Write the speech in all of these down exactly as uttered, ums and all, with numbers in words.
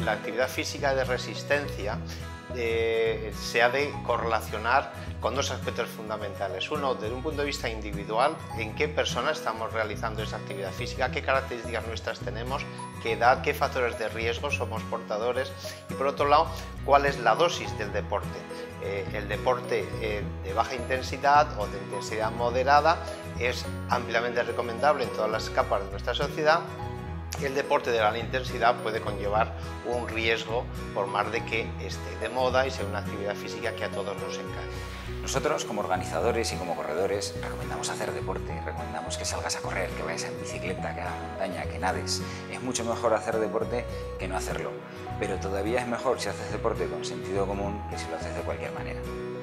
la actividad física de resistencia eh, se ha de correlacionar con dos aspectos fundamentales. Uno, desde un punto de vista individual, en qué personas estamos realizando esa actividad física, qué características nuestras tenemos, qué edad, qué factores de riesgo somos portadores, y por otro lado, cuál es la dosis del deporte. Eh, el deporte eh, de baja intensidad o de intensidad moderada es ampliamente recomendable en todas las capas de nuestra sociedad. El deporte de gran intensidad puede conllevar un riesgo por más de que esté de moda y sea una actividad física que a todos nos encante. Nosotros, como organizadores y como corredores, recomendamos hacer deporte, recomendamos que salgas a correr, que vayas en bicicleta, que hagas montaña, que nades. Es mucho mejor hacer deporte que no hacerlo, pero todavía es mejor si haces deporte con sentido común que si lo haces de cualquier manera.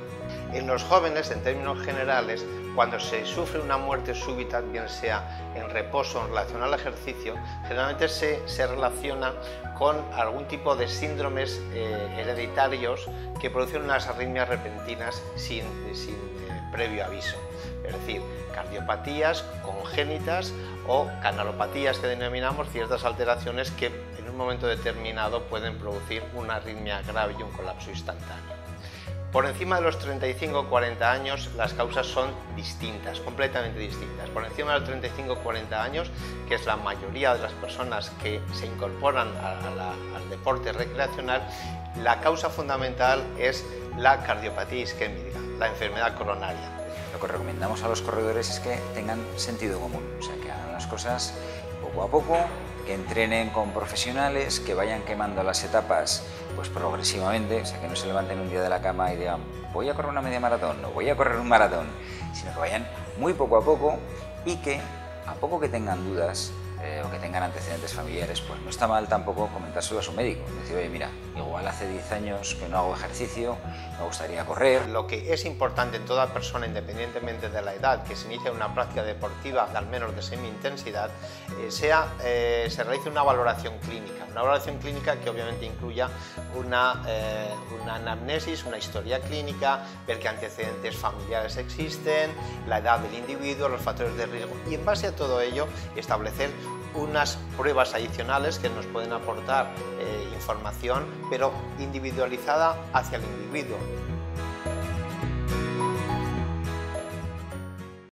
En los jóvenes, en términos generales, cuando se sufre una muerte súbita, bien sea en reposo o en relación al ejercicio, generalmente se, se relaciona con algún tipo de síndromes eh, hereditarios que producen unas arritmias repentinas sin, sin eh, previo aviso. Es decir, cardiopatías congénitas o canalopatías, que denominamos ciertas alteraciones que en un momento determinado pueden producir una arritmia grave y un colapso instantáneo. Por encima de los treinta y cinco a cuarenta años las causas son distintas, completamente distintas. Por encima de los treinta y cinco a cuarenta años, que es la mayoría de las personas que se incorporan a la, al deporte recreacional, la causa fundamental es la cardiopatía isquémica, la enfermedad coronaria. Lo que recomendamos a los corredores es que tengan sentido común, o sea, que hagan las cosas poco a poco, que entrenen con profesionales, que vayan quemando las etapas pues progresivamente, o sea, que no se levanten un día de la cama y digan voy a correr una media maratón o voy a correr un maratón, sino que vayan muy poco a poco y que a poco que tengan dudas eh, o que tengan antecedentes familiares, pues no está mal tampoco comentárselo a su médico, decir, oye, mira, igual hace diez años que no hago ejercicio, me gustaría correr. Lo que es importante en toda persona, independientemente de la edad, que se inicie una práctica deportiva, al menos de semi-intensidad, eh, sea, eh, se realice una valoración clínica, una valoración clínica que obviamente incluya una, eh, una anamnesis, una historia clínica, ver qué antecedentes familiares existen, la edad del individuo, los factores de riesgo, y en base a todo ello establecer unas pruebas adicionales que nos pueden aportar eh, información, pero individualizada hacia el individuo.